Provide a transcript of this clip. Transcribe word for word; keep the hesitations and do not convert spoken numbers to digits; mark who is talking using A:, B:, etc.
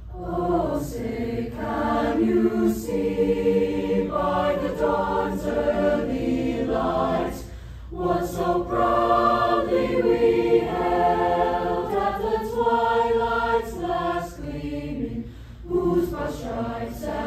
A: Oh, say, can you see by the dawn's early light what so proudly we held at the twilight's last gleaming, whose broad stripes